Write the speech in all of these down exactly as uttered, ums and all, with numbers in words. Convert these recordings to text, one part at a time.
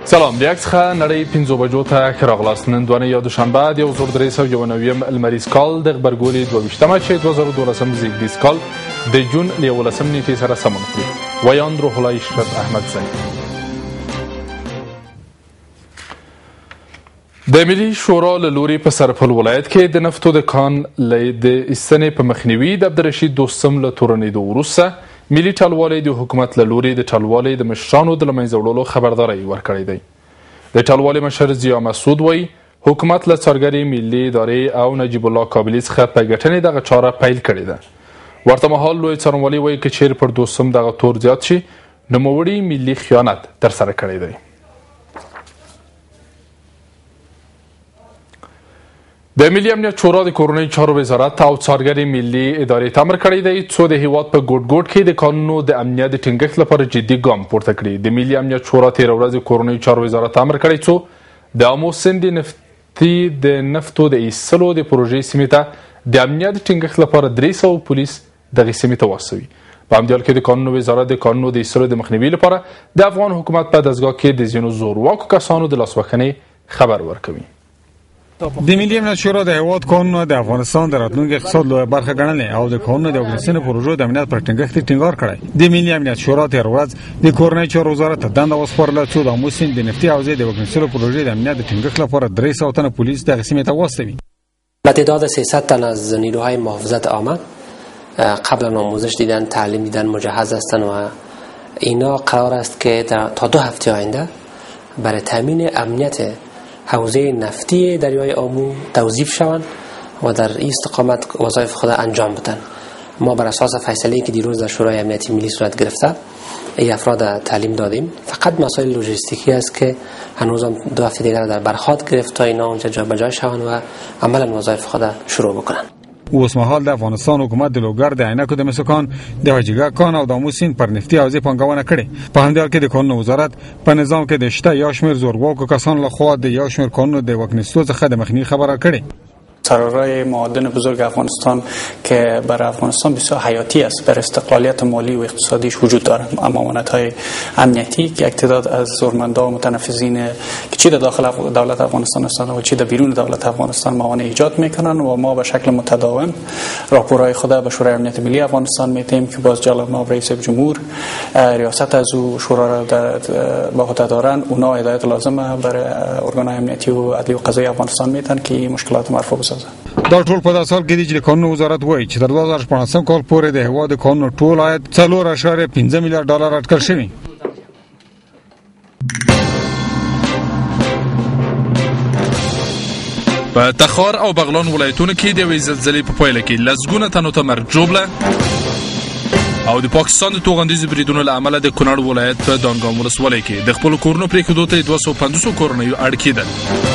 سلام د یک څخه نړۍ پنځو بجو ته ښه راغلاست. نن دوانې یا دوشنبه د یو زر درې سوه یو نویم لمریز کال د غبرګولي دوه ویشتمه چې دوه زره دولسم زیږدیز کال د جون له یولسم نیټې سره سمون خوري. ویاند روح الله اشرف احمد زنګ. د ملي شورا له لوري په سرپل ولایت کې د نفتو د کان له د ایستنې په مخنیوي د عبدالرشید دوستم له تورنېدو وروسته ملي ټلوالۍ د حکومت له لوري د ټلوالۍ د مشرانو د له منځه وړلو خبرداری ورکړی دی. د ټلوالۍ مشر ضیا مسعود وایي حکومت له څارګرې ملي ادارې او نجیب الله کابلي څخه په ګټنې دغه چاره پیل کړې ده. ورته مهال لوی څارنوالي وایي که چیرې پر دوستم دغه تور زیات شي نوموړي ملي خیانت ترسره کړی دی. د ملي امنیت شورا د کورنۍ چارو وزارت او څارګرې ملي ادارې ته امر کړی دی څو د هیواد په ګوټ ګوټ کې د قانونو د امنیت د ټینګښت لپاره جدي ګام پورته کړي. د ملي امنیت شورا تېره ورځ د کورنۍ چارو وزارت ته امر کړی څو د آمو سیند نفتي د نفتو د ایستلو د پروژې سیمې ته د امنیت د ټینګښت لپاره درې سوه پولیس دغې سیمې ته واستوي. په همدې حال کې د قانونو وزارت د قانونو د ایستلو د مخنیوي لپاره د افغان حکومت په دستګاه کې د ځینو زورواکو کسانو د لاسوهنې خبر ورکوي. د ملي امنیت شورا د هیواد قانونو د افغانستان د راتلونکي اقتصاد لویه برخه ګڼلې او د قانونو د اګریسیون پروژو د امنیت پر ټینګښت ټینګار کړی. د ملي امنیت شورا تېره ورځ د کورنۍ چارو وزارت ته دنده وسپارله څو د آمو سیند د نفتي حوزې د اګریسیون پروژې د امنیت د ټینګښت لپاره درې سوه تنه پلیس دغه سیمې ته واستوي. به تعداد سیصد تن از نیروهای محافظت عامه قبلا آموزش دیدن، تعلیم دیدن، مجهز هستند و اینا قرار است که تا دو هفته آینده برای تامین امنیت حوزه نفتی دریای آمو توظیف شوند و در این استقامت وظایف خود انجام بدن. ما بر اساس فیصله‌ای که دیروز در شورای امنیتی ملی صورت گرفته این افراد تعلیم دادیم. فقط مسائل لوجستیکی است که هنوز هم دو هفته دیگر در برخواد گرفت تا اینا اونجا جابجا شوند و عملا وظایف خود شروع بکنن. اوس مهال د افغانستان حکومت د لوګر د عینکو د مسکان د حاجیګا کان او د آمو سیند پر نفتي حوزې پانګونه کړې. په همدې حال کې د قانونو وزارت په نظام کې د شته یا شمېر زورواکو کسانو لخوا د یا شمېر قانونو د واکنستو څخه د مخنیوي خبره کړې. ضررهای معادن بزرگ افغانستان که برای افغانستان بسیار حیاتی است بر استقلالیت مالی و اقتصادیش وجود دارد. امانت‌های امنیتی که یک تعداد از زورمندان و متنفذین که چی در داخل دولت افغانستان هستند و چی در بیرون دولت افغانستان موانع ایجاد میکنند و ما به شکل متداوم راپورهای خود به شورای امنیت ملی افغانستان میتیم که باز جناب رئیس جمهور ریاست از او شورا را به عهده دارند. اونا هدایت لازمه برای ارگان‌های امنیتی و عدلی و قضایی افغانستان میتن که مشکلات مرفوع بسازند. دا ټول په داسې حال کې دي چې د قانونو وزارت وایي چې تر دوه زره شپاړسم کال پورې د هیواد قانون ټول عاید څلور اعشاریه پنځه میلیارډ ډالر اټکل شوی. په تخار او بغلان ولایتونو کې د یوې زلزلې په پایله کې لسګونه تنو ته مرګ ژوبله او د پاکستان د توغندیزو بریدونو له امله د کونړ ولایت په دانګام ولسوالۍ کې د خپلو کورونو پرېښودو ته دوه سوه پنځوس کورنیو اړ کېدل.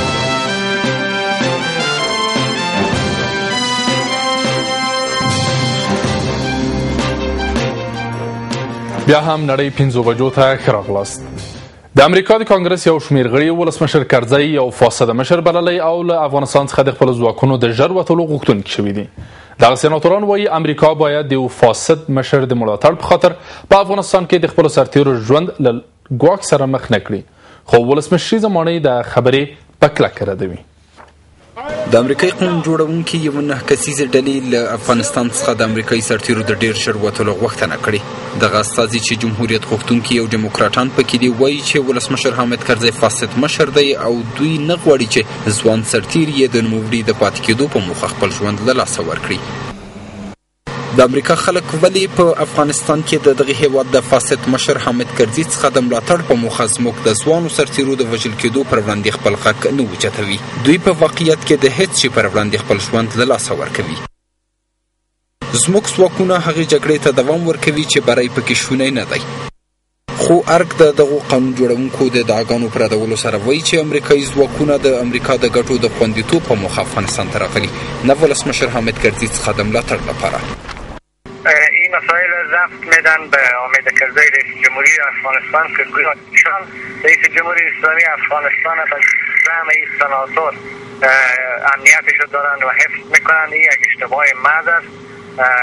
بیا هم نړۍ پنځو بجو ته ښه راغلاست. د امریکا د کانګرس یو شمېر غړي ولسمشر کرزی یو فاسد مشر بللی او له افغانستان څخه د خپلو ځواکونو د ژر وتلو غوښتونکي شوي دي. دغه سیناتوران وایي امریکا باید د یو فاسد مشر د ملاتړ په خاطر په افغانستان کې د خپلو سرتیرو ژوند له ګواښ سره مخ نه کړي. خو ولسمشري زمانې د خبرې په کلکه ردوي. د امریکایي قانون جوړونکي یو نه کسیزه ډلې له افغانستان څخه د امریکایي سرتیرو د ډیر ژر وتلو غوښتنه کړې. دغه استازي چې جمهوریت غوښتونکي او ډیموکراټان پکې دي وایي چې ولسمشر حامد کرزی فاسد مشر دی او دوی نه غواړي چې ځوان سرتیر یې د نوموړي د پاتې کېدو په موخه خپل ژوند له لاسه ورکړي. د امریکا خلک ولې په افغانستان کې د دغه هیواد د فاسد مشر حامد کرزي څخه د ملاتړ په موخه زموږ د ځوانو سرتیرو د وژل کېدو پر وړاندې خپل غږ نه اوچتوي؟ دوی په واقعیت کې د هیڅ شي پر وړاندې خپل ژوند له لاسه ورکوي. زموږ ځواکونه هغې جګړې ته دوام ورکوي چې بری پکې شونی نه دی. خو ارګ د دغو قانون جوړونکو د ادعاګانو پر ردولو سره وایي چې امریکایي ځواکونه د امریکا د ګټو د خوندیتوب په موخه افغانستان ته راغلي، نه ولسمشر حامد کرزي څخه د ملاتړ لپاره. این مسائل ضبط میدن به حامد کرزی رئیس جمهوری افغانستان که گویا ایشان رئیس جمهوری اسلامی افغانستان به زعم این سناتور امنیتش رو دارن و حفظ میکنن. این یک اشتباه محض است.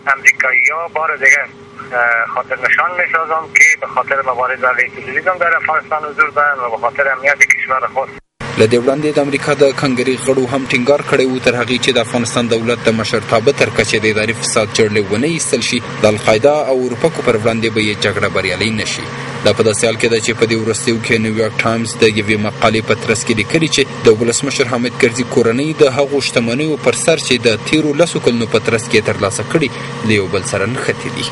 امریکایی‌ها بار دیگر خاطر نشان می‌سازم که به خاطر مبارزه علیه تروریسم در افغانستان حضور دارند و به خاطر امنیت کشور خود. له دې وړاندې د امریکا د کنګري غړو هم ټینګار کړی و تر هغې چې د افغانستان دولت د مشرتابه تر کچې د اداري فساد جړلې ونه ایستل شي د القاعده او اروپا پر وړاندې به یې جګړه بریالۍ نه شي. دا په داسې حال کې ده چې په دې وروستیو کې نیویارک ټایمز د یوې مقالې په ترڅ کې لیکلي چې د ولسمشر حامد کرزي کورنۍ د هغو شتمنیو پر سر چې د تیرو لسو کلونو په ترڅ کې ترلاسه کړي له یو بل سره نښتي دي.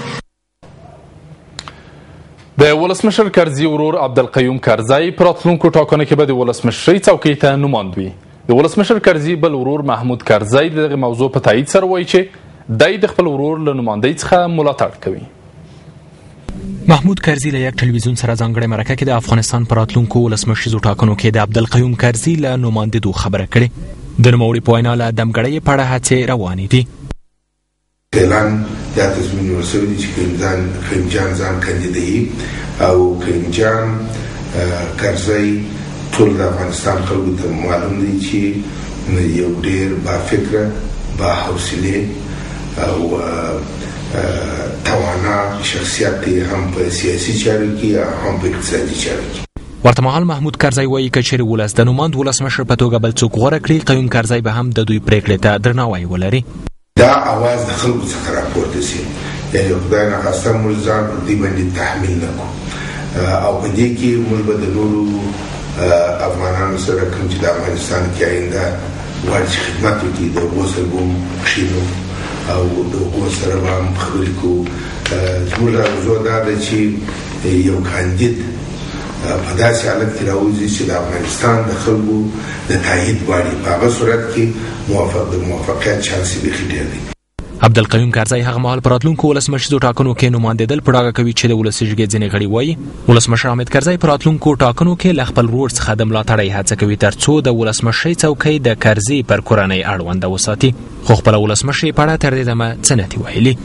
د ولسمشر کرزي ورور عبدالقیوم کرزی په راتلونکو ټاکنو کې به د ولسمشرۍ څوکۍ ته نوماند وي. د ولسمشر کرزي بل ورور محمود کرزی د دغه موضوع په تایید سره وایي چې دی د خپل ورور له نمایندۍ څخه ملاتړ کوي. محمود کرزي له یک تلویزیون سره ځانګړې مرکه کې د افغانستان په راتلونکو ولسمشریزو ټاکنو کې د عبدالقیوم کرزي له نمایندېدو خبره کړې. د نوموړي په وینا له دمګړۍ په اړه هڅې روانې دي. اعلان دا تصمیم نیول شوی دی چې کریم جان ځان کاندیدوي او کریم جان کرزی ټول د افغانستان خلکو ته معلوم دی چې یو ډېر با فکره با حوصلې او توانا شخصیت دی هم په سیاسي چارو کې هم په اقتصادي چارو کې. ورته مهال محمود کرزی وایي که چیرې ولس د نوماند ولسمشر په توګه بل څوک غوره کړي قیوم کرزی به هم د دوی پرېکړې ته درناوی ولري. دا اواز د خلکو څخه راپورته سي یعنې خدای ناخواسته موږ ځان پر دې باندې تحمیل نه کړو او په دې کې موږ به د نورو افغانانو سره کوم چې د افغانستان کې آینده غواړي چې خدمت وکړي د هغو سره به هم کښېنو او د هغو سره به هم خبرې کوو. زموږ ارزو دا ده چې یو کاندید په داسې حالت کې راوځي چې د افغانستان د خلکو د تایید غواړي. په هغه صورت کې موافق د موافقیت چانس یې بیخي ډېر دی. عبدالقیوم کرزی هغه مهال په راتلونکو ولسمشریزو ټاکنو کې نمایندېدل په ډاګه کوي چې د ولسي جرګې ځینې غړي وایي ولسمشر حامد کرزی په راتلونکو ټاکنو کې له خپل ورور څخه د ملاتړۍ هڅه کوي تر څو د ولسمشرۍ څوکۍ د کرزي پر کورنۍ اړونده وساتي، خو خپله ولسمشرۍ په اړه تر دې دمه څه نه دي ویلي.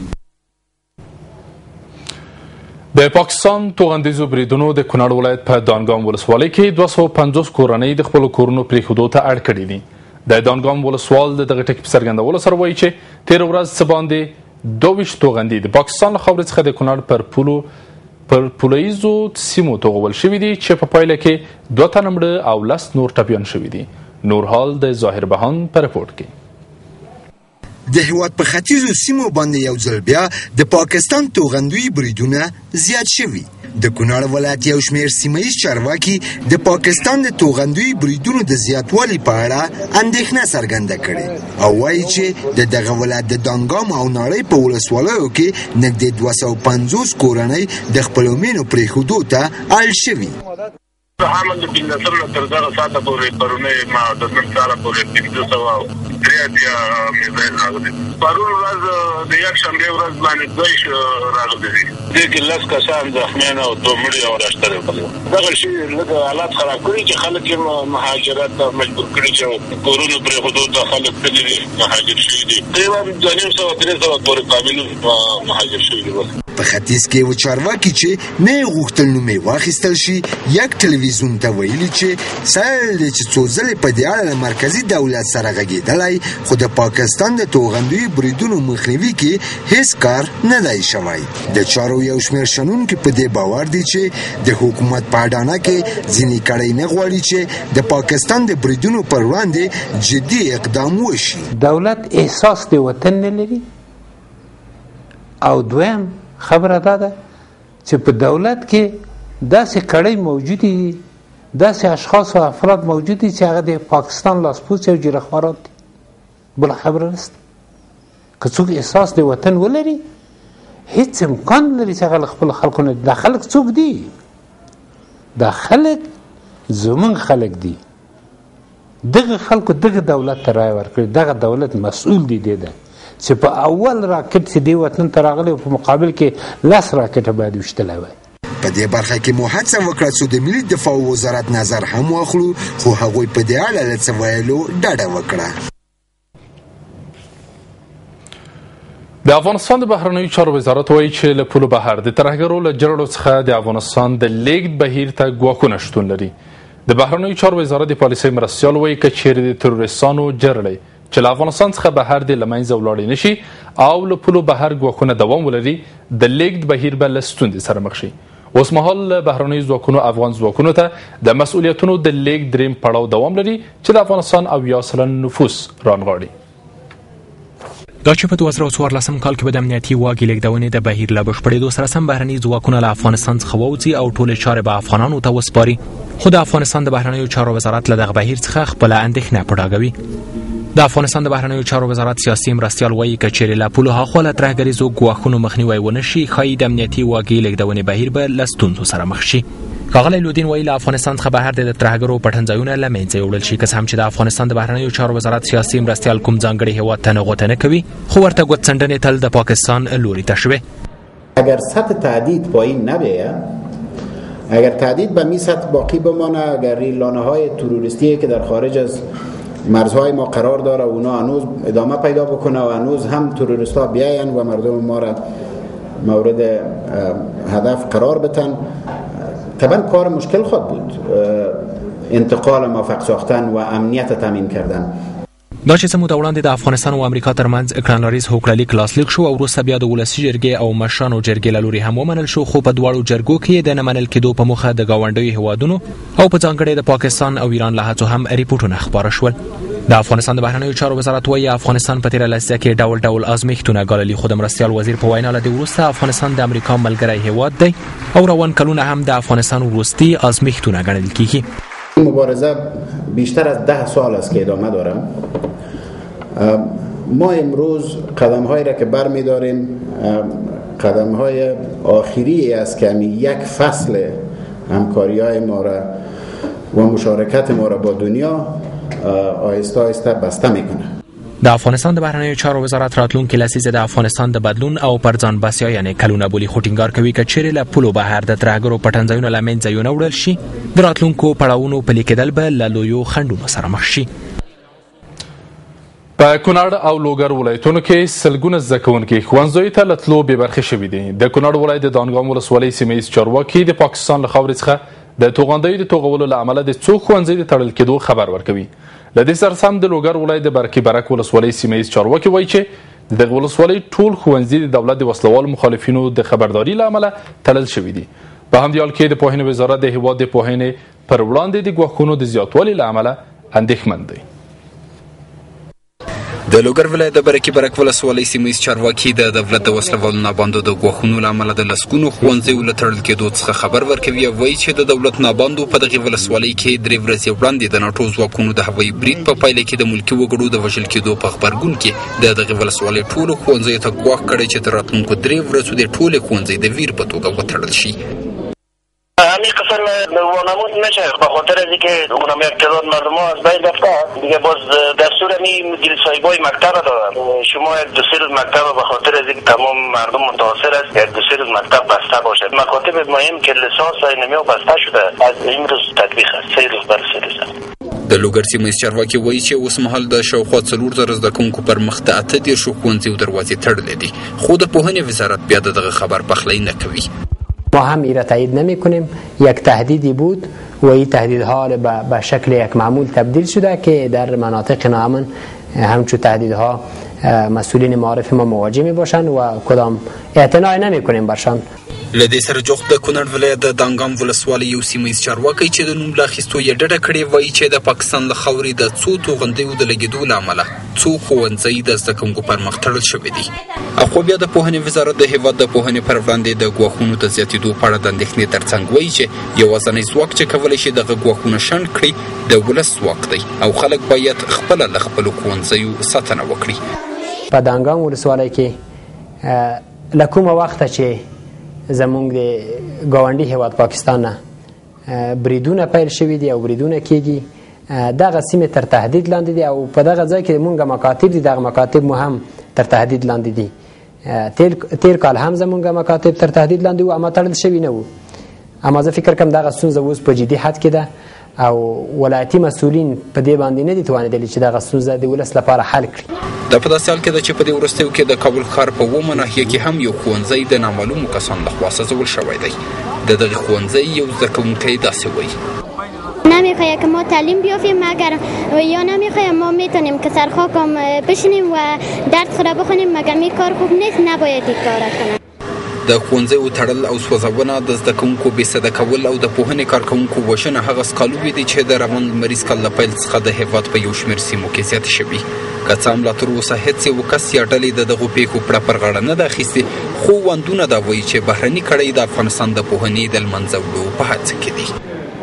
د پاکستان توغندیزو بریدونو د کونړ ولایت په دانګام ولسوالۍ کې دوه سوه پنځوس کورنۍ د خپلو کورونو پرېښودو ته اړ کړي دي. د دانګام ولسوال د دغه ټکي په څرګندولو سره وایي چې تېره ورځ څه باندې دوه ویشت توغندي د پاکستان له خاورې څخه د کونړ پر پولو پر پولیزو سیمو توغول شوي دي چې په پایله کې دوه تنه مړه او لس نور ټپیان شوي دي. نور حال د ظاهر بهان په رپورټ کې. د هیواد په ختیځو سیمو باندې یو ځل بیا د پاکستان توغندوی بریدونه زیات شوي. د کونړ ولایت یو شمېر سیمهییز چارواکي د پاکستان د توغندوی بریدونو د زیاتوالي په اړه اندېښنه څرګنده کړې او وایي چې د دغه ولایت د دانګام او ناړۍ په ولسوالیو کې نږدې دوه سوه پنځوس کورنۍ د خپلو مېنو پرېښودو ته اړ شوي. حامل د پنځلسم نه تر دغه ساعته پورې پرونی ما د نن سهاره پورې پنځه سوه درې اتیا میزایل راغلي. پرون ورځ د یکشنبې ورځ باندې دوه راغلي دي. دې کې لس کسان زخمیان او دوه مړي او راشته دي. دغه شی لږ حالات خراب کړي چې خلک یې مهاجرت ته مجبور کړي چې کورونو پرېښودو ته خلک تللي مهاجر شوي دي. تقریبا دوه نیم سوه درې سوه پورې کامل مهاجر شوي دي. په ختیځ کې یو چارواکي چې نه یې غوښتل نوم یې واخیستل شي یک تلویزیون ته ویلي چې سهل دی چې څو ځلې په دې اړه له مرکزي دولت سره غږېدلی خو د پاکستان د توغندوی بریدونو مخنیوي کې هیڅ کار نه دی شوی. د چارو یو شمېر شنونکي په دې باور دي چې د حکومت په اډانه کې ځینې کړۍ نه غواړي چې د پاکستان د بریدونو پر وړاندې جدي اقدام وشي. دولت احساس د وطن نه لري او دویم خبره دا ده چې په دولت کې داسې کړۍ موجودې دي، داسې اشخاص او افراد موجود دي چې هغه د پاکستان لاسپوڅي او جیرهخواران دي. بله خبره نشته. که څوک احساس د وطن ولري هیڅ امکان لري چې هغه له خپلو خلکو نه. دا خلک څوک دي؟ دا خلک زمونږ خلک دي. دغه خلکو دغه دولت ته رایه ورکړي. دغه دولت مسؤول دی دی ده چې په اول راکټ چې دی وطن ته راغلی او په مقابل کې لس راکټه باید ویشتلی وای. په دې برخه کې مو هڅه وکړه چې د ملي دفاع وزارت نظر هم واخلو خو هغوی په دې اړه له څه ویلو ډډه وکړه. د افغانستان د بهرنیو چارو وزارت وایي چې له پولو بهر د ترهګرو له جرړو څخه د افغانستان د لیږد بهیر ته ګواښونه شتون لري. د بهرنیو چارو وزارت د پالیسۍ مرستیال وایي که چیرې د تروریستانو جرړې چې له افغانستان څخه بهر د له منځه ولاړې نشي او له پولو بهر ګواښونه دوام ولري د لیږد بهیر به له ستونزې سره مخ شي. اوس مهال بهرنیو ځواکونو افغان ځواکونو ته د مسؤلیتونو د لیږد دریم پړاو دوام لري چې د افغانستان اویا سلن نفوس رانغاړي. دا چې په دوه زره څوارلسم کال کې به د امنیتي واګې لیږدونې د بهیر له بشپړېدو سره سم بهرني ځواکونه له افغانستان څخه ووځي او ټولې چارې به افغانانو ته وسپاري. خو د افغانستان د بهرنیو چارو وزارت له دغه بهیر څخه خپله اندېښنه په ډاګه وي. د افغانستان د بهرنیو چارو وزارت سیاسي مرستیال وایي که چیرې له پولو هاخوا له ترهګریزو ګواښونو مخنیوی ونه شي ښایي د امنیتي واګې لیږدونې بهیر به له ستونزو سره مخ شي. ښاغلی لودین وایي له افغانستان څخه بهر د ترهګرو پټنځایونه له منځه یوړل شي که څه هم چې د افغانستان د بهرنیو چارو وزارت سیاسي مرستیال کوم ځانګړي هیواد ته نغوته نه کوي خو ورته ګوتڅنډنې تل د پاکستان لوري ته شوې. اگر سطح تهدید پایین نبیه، اگر تهدید به می سطح باقی بمانه، اگر این لانه های تروریستی که در خارج از مرزهای ما قرار داره اونا هنوز ادامه پیدا بکنه و هنوز هم تروریست ها بیاین و مردم ما را مورد هدف قرار بدن، طبعا کار مشکل خود بود انتقال موفق ساختن و امنیت تامین کردن. دا چې څه موده وړاندې د افغانستان او امریکا ترمنځ کړنلاريز هوکړلیک لاسلیک شو او وروسته بیا د ولسي جرګې او مشرانو جرګې له لوري هم ومنل شو، خو په دواړو جرګو کې د نه منل کېدو په موخه د ګاونډیو هیوادونو او په ځانګړي د پاکستان او ایران له هڅو هم ریپورټونه خپاره شول. د افغانستان د بهرنیو چارو وزارت وایي افغانستان په تیره لسیزه کې ډول ډول ازمیښتونه ګاللي، خو د مرستیال وزیر په وینا له دې وروسته افغانستان د امریکا ملګری هیواد دی او روان کلونه هم د افغانستان وروستي ازمیښتونه ګڼل کیږي. مبارزه بیشتر از ده سال است که ادامه داره. ما امروز قدم هایی را که بر می داریم قدم های آخری است که یک فصل همکاری های ما را و مشارکت ما را با دنیا آهسته آهسته بسته میکنه. د افغانستان د بهرنیو چارو وزارت راتلونکي لسیزه د افغانستان د بدلون او پرځان بسیا یعنی کلونه بولی خو ټینګار کوي که چیرې له پولو بهر د ترهګرو پټنځایونه له منځه یونه وړل شي د راتلونکو پړاوونو پلي کېدل به له لویو خنډونو سره مخ شي. په کونړ او لوګر ولایتونو کې سلګونه زده کوونکي ښوونځیو ته له تلو بې برخې شوي دي. د کونړ ولایت د دانګام ولسوالۍ سیمه ییز چارواکي د پاکستان له خاورې څخه د توغندیو د توغولو له امله د څو ښوونځي د تړل کېدو خبر ورکوي. له دې سره سم د لوګر ولایت د برکي برک ولسوالۍ سیمه ییز چارواکي وایي چې د دغه ولسوالۍ ټول ښوونځي د دولت د وسلوال مخالفینو د خبرداري له امله تړل شوي دي. په همدې حال کې د پوهنې وزارت د هیواد د پوهنې پر وړاندې د ګواښونو د زیاتوالي له امله اندېښمن دی. د لوګر ولایت د برکي برک ولسوالۍ سیمه ییز چارواکي د دولت د وسلوالو ناباندو د ګواښونو له امله د لسګونو ښوونځیو له تړل کېدو څخه خبر ورکوي او وایي چې د دولت ناباندو په دغې ولسوالۍ کې درې ورځې وړاندې د ناټو ځواکونو د هوایي برید په پایله کې د ملکي وګړو د وژل کېدو په غبرګون کې د دغې ولسوالۍ ټولو ښوونځیو ته ګواښ کړی چې د راتلونکو درې ورځو د ټولې ښوونځي د ویر په توګه وتړل شي. همین قسم وانمود نشه به خاطر از اینکه اونم اقتدار مردم ها از بین رفته دیگه باز دستور می مدیر صاحبای مکتب دادن شما یک دو سه روز مکتب به خاطر از اینکه تمام مردم متاثر است یک دو سه روز مکتب بسته باشد. مکاتب مهم که لسانس و اینمیا بسته شده از این روز تطبیق است، سه روز بر سه روز. د لوګر سیمه ییز چارواکي وایي چې اوس مهال د شاوخوا څلور زره زده کوونکو پر مخ د اته دېرشو ښوونځیو دروازې تړلې دي، خو د پوهنې وزارت بیا د دغه خبر پخلی نه کوي. ما هم ایره تایید نمی کنیم. یک تهدیدی بود و این تهدیدها به شکل یک معمول تبدیل شده که در مناطق ناامن همچون تهدیدها مسئولین معارف ما مواجه می باشند و کدام اعتنا نمی کنیم برشان. له دې سره جوخت د کونړ ولایت د دانګام ولسوالۍ یو سیمه ییز چارواکی چې د نوم له اخیستو یې ډډه کړې وایي چې د پاکستان له خاورې د څو توغندیو د لګېدو له امله څو ښوونځي د زده کوونکو پر مخ تړل شوي دي. اخو بیا د پوهنې وزارت د هیواد د پوهنې پر وړاندې د ګواښونو د زیاتېدو په اړه د اندېښنې ترڅنګ وایي چې یوازینی ځواک چې کولی شي دغه ګواښونه شنډ کړي د ولس ځواک دی او خلک باید خپله له خپلو ښوونځیو ساتنه وکړي. په دانګام ولسوالۍ کې له کومه وخته چې زمونږ د ګاونډي هیواد پاکستان نه بریدونه پیل شوي دي او بریدونه کېږي، دغه سیمې تر تهدید لاندې دي او په دغه ځای کې مونږ مکاتب دي، دغه مکاتب مو هم تر تهدید لاندې دي. تیر کال هم زمونږ مکاتب تر تهدید لاندې وو اما تړل شوي نه وو. اما زه فکر کوم دغه ستونزه اوس په جدي حد کې ده او ولایتي مسؤلین په دې باندې نه دي توانېدلي چې دغه ستونزه د ولس لپاره حل کړي. دا په داسې حال کې ده چې په دې وروستیو کې د کابل ښار په اوومه ناحیه کې هم یو ښوونځی د نامعلومو کسانو لخوا سوځول شوی دی. د دغې ښوونځي یو زده کوونکی داسې وایي: نمیخواد که ما تعلیم بیافیم مگر یا نمیخواد ما میتونیم که سرخاکم بشینیم و درد خود بخونیم مگر می کار خوب نیست نباید این کار کنیم. د ښوونځیو تړل او سوځونه د زده کوونکو بې سده کول او د پوهنې کارکوونکو وژنه هغه سکالوبې دي چې د روان لمریز کال له پیل څخه د هېواد په یو شمېر سیمو کې زیاتې شوي. که څه هم لا تر اوسه هېڅ یو کس یا ډلې د دغو پیښو پړه پر غاړه نه ده اخیستې، خو وندونه دا وایي چې بهرني کړۍ د افغانستان د پوهنې د له منځه وړو په هڅه کې دي.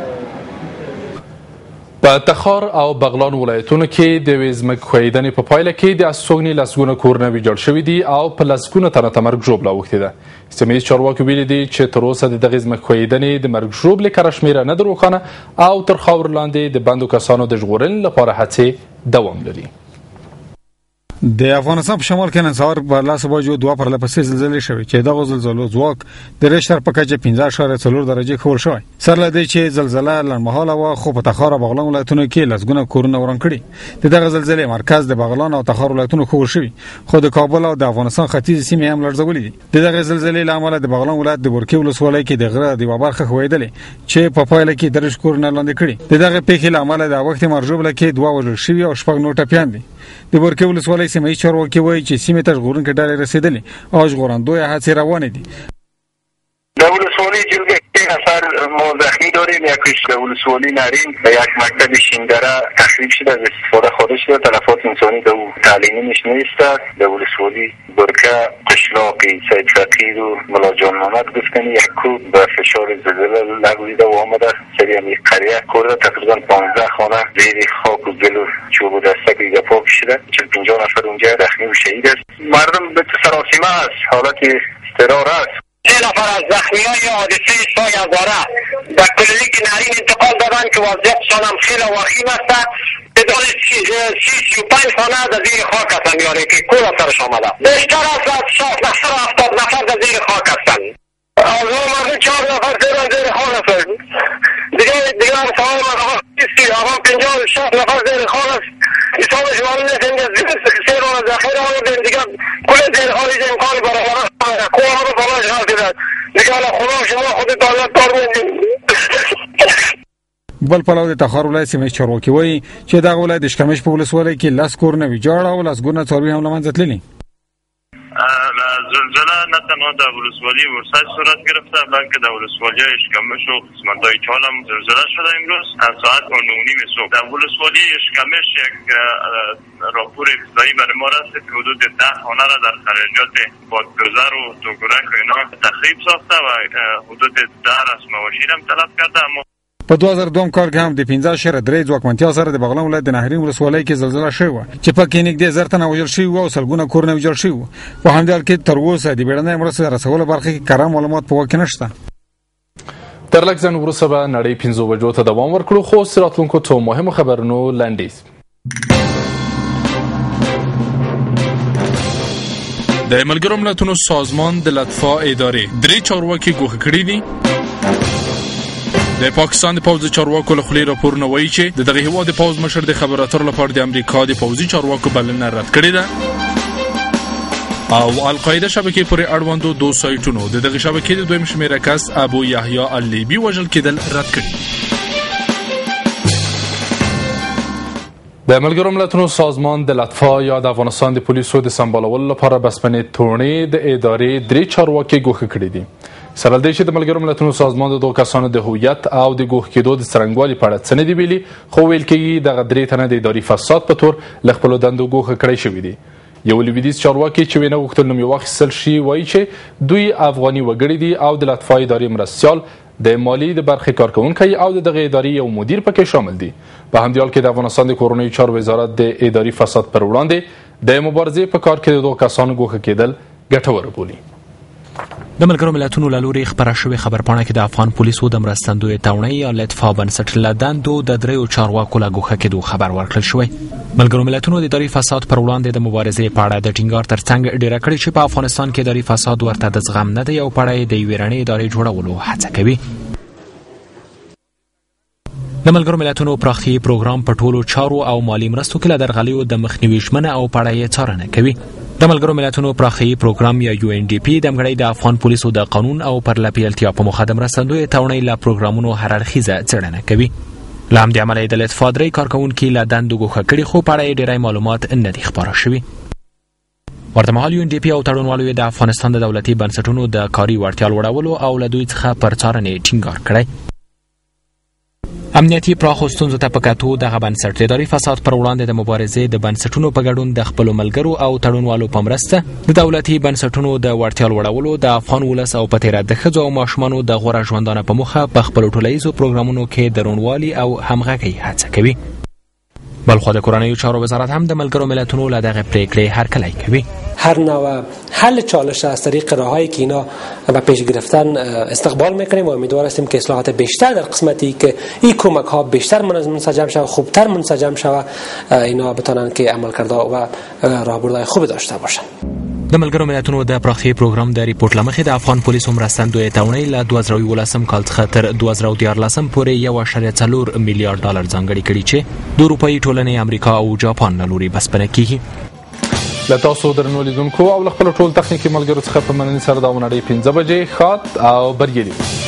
په تخار او بغلان ولایتونو کې د یوې ځمکې ښویېدنې په پایله کې د استوګنې لسګونه کورونه ویجاړ شوي دي او په لسګونه تنه ته مرګ ژوبله اوښتې ده. سیمه ییز چارواکي ویلي دي چې تر اوسه د دغې ځمکې ښویېدنې د مرګ ژوبلې کره شمېره نه ده روښانه او تر خاورو لاندې د بندو کسانو د ژغورنې لپاره هڅې دوام لري. د افغانستان په شمال کې نن سهار په لس بجو دوه پرله پسې زلزلې شوې چې دغه زلزلو ځواک د ریشتر په کچه پنځه اعشاریه څلور درجې ښوول شوی. سره له دې چې زلزله لنډمهاله وه خو په تخار او بغلان ولایتونو کې لسګونه کورونه وران کړي. د دغه زلزلې مرکز د بغلان او تخار ولایتونو ښوول شوي خو د کابل او د افغانستان ختیځې سیمې هم لړزولې دي. د دغه زلزلې له امله د بغلان ولایت د بورکې ولسوالۍ کې د غره د یوه برخه ښویېدلې چې په پایله کې دېرش کورونه لاندې کړي. د دغه پیښې له امله د وخت مرجوبله کې دوه وژل شوي او شپږ نور ټپیان دي. د بورکې ولسوالۍ سیمه ییز چارواکي وایي چې سیمې ته ژغورونکې ډلې رسېدلې او ژغورندویه هڅې روانې دي. در ولسوالی جلگه نفر ما زخمی داریم. یکیش در ولسوالی نرین و یک مکتب شیندره تخریب شده از استفاده خارج شده. تلفات انسانی در تعلیمیش نیست. در ولسوالی برکه قشلاقی سید فقیر و ملاجان محمد گفتنی یک کوب به فشار زلزله لگویده و آمده سری هم یک قریه کرده. تقریبا پانزده خانه زیر خاک و گل و چوب و دسته بیده پاک شده. چل پنجاه نفر اونجا زخمی و شهید است. مردم به سراسیمه است، حالت اضطرار است. سه نفر از زخمیای حادثه سای هزاره به کلینیک نرین انتقال دادن که وضعیتشان هم خیلی وخیم است. تعداد سی سی و پنج خانه در زیر خاک هستند، یعنی که کور سرش آمده. بیشتر از شصت نفر و هفتاد نفر در زیر خاک هستند. از ما مردم چهار نفر زیر زیر خاک هستند. دیگه دیگه هم سوال مرحبا کسی آقا پنجاه و شصت نفر زیر خاک است. حسابش معلوم نیست. اینجا سه روز ذخیره آمدیم دیگه کل زیر خاک امکانی برای کوه رو بالا جهاز دیدن دیگه حالا خدا شما خود دولت دار میدیم. بل پلو د تخار ولایت سیمه ییز چارواکي وایي چې دغه ولایت د اشکمش په ولسوالۍ کې لس کورونه ویجاړ او لسګونه څاروي هم له منځه تللي. زلزله نه تنها در ولسوالی ورسج صورت گرفته بلکه در ولسوالی اشکمش و قسمت‌های چال هم زلزله شده. امروز از ساعت نه و نیم صبح در ولسوالی اشکمش یک راپور ابتدایی برای ما رسید که حدود ده خانه را در خرجات بادگذر و توگرک و اینا تخریب ساخته و حدود ده رسم مواشیر هم تلف کرده. اما په دوه زره دوه کال کې هم د پنځه اعشاریه درې ځواکمنتیا سره د بغلان ولایت د نهرین ولسوالۍ کې زلزله شوې وه چې پکې نږدې زر تنه وژل شوي وو او سلګونه کورونه ویجاړ شوي وو. په همدې حال کې تر اوسه د بیړنۍ مرستې د رسولو برخه کې کره معلومات په واک کې نشته. تر لږ ځنډ وروسته به نړۍ پنځو بجو ته دوام ورکړو، خو اوس راتلونکو څو مهمو خبرونو لنډیز. د ملګرو ملتونو سازمان د لطفا ادارې درې چارواکي ګوښه کړي دي. د پاکستان د پوځ چارواکو له خولې راپورونه وایي چې د دغه هېواد د پوځ مشر د خبرو اترو لپاره د امریکا د پوځي چارواکو بلنه رد کړې ده. او القاعده شبکې پورې اړوندو دو سایټونو د دغه شبکې د دویم شمېره کس ابو یحیی اللیبي وژل کېدل رد کړي. د ملګرو ملتونو سازمان د لطفا یا د افغانستان د پولیسو د سمبالولو لپاره بسپنې تورنې د ادارې درې چارواکي ګوښه کړي دي. سره له دې چې د ملګرو ملتونو سازمان د دغو کسانو د هویت او د ګوښه کېدو د څرنګوالي په اړه څه نه دي ویلي، خو ویل کېږي دغه درې تنه د اداري فساد په تور له خپلو دندو ګوښه کړی شوي دي. یو لویدیځ چارواکي چې وینه غوښتل نوم یې واخیستل شي وایي چې دوی افغاني وګړي دي او د لطفا ادارې مرستیال د مالی د برخې کارکوونکی او د دغه ادارې یو مدیر پکې شامل دي. په همدې حال کې د افغانستان د کورنیو چارو وزارت د اداري فساد پر وړاندې د مبارزې په کار کې د دغو کسانو ګوښه کېدل ګټور بولي. د ملګرو ملتونو له لوري خپره شوې خبرپاڼه کې د افغان پولیسو د مرستندوی تړونۍ یا لطفا بنسټ له دندو د دریو چارواکو له ګوښه کېدو خبر ورکړل شوی. ملګرو ملتونو د اداري فساد پر وړاندې د مبارزې په اړه د ټینګار ترڅنګ ډیره کړې چې په افغانستان کې اداري فساد ورته د زغم نه دی او په اړه یې د یوې رڼې ادارې جوړولو هڅه کوي. د ملګرو ملتونو پراختیایي پروګرام په ټولو چارو او مالي مرستو کې له درغلیو د مخنیوي ژمنه او په اړه یې څارنه کوي. د ملګرو ملتونو پراختیایي پروګرام یا یو ان ډي پی د همغږۍ د افغان پولیسو د قانون او پرله پیلتیا په موخه د مرستندوی تړونۍ له پروګرامونو هر اړخیزه څېړنه کوي. له همدې امله د لطفا درې کارکوونکي له دندو ګوښه کړي، خو په اړه یې ډېری معلومات نه دي خپاره شوي. ورته مهال یو ان ډي پي او تړونوالو د افغانستان د دولتي بنسټونو د کاري وړتیا لوړولو او له دوی څخه پر څارنې ټینګار کړی. امنیتي پراخو ستونزو ته په کتو دغه بنسټ د اداري فساد پر وړاندې د مبارزې د بنسټونو په ګډون د خپلو ملګرو او تړونوالو په مرسته د دولتي بنسټونو د وړتیا لوړولو، د افغان ولس او په تیره د ښځو او ماشومانو د غوره ژوندانه په موخه په خپلو ټولیزو پروګرامونو کې د روڼوالي او همغږۍ هڅه کوي. بلخوا د کورنیو چارو وزارت هم د ملګرو ملتونو له دغه پریکړې هرکلی کوي. هر نوع حل چالش از طریق راههایی که اینا به پیش گرفتن استقبال میکنیم و امیدوار هستیم که اصلاحات بیشتر در قسمتی که این کمک ها بیشتر منسجم شود، خوبتر منسجم شود، اینا بتونن که عمل کرده و راهبردهای خوب داشته باشن. د ملګرو ملتونو د پراختیا پروګرام د ریپورت لمخې د افغان پولیسو مرستندوی تړونۍ له دوه زره یولسم کال څخه تر دوه زره دیارلسم پورې یو اعشاریه څلور میلیارډ ډالر ځانګړي کړي چې د اروپایي ټولنې، امریکا او جاپان له لوري بسپنه کیږي. له تاسو درنو لیدونکو او له خپلو ټول تخنیکي ملګرو څخه په مننې سره دا ونړۍ پنځه بجې ښاد او بریالي.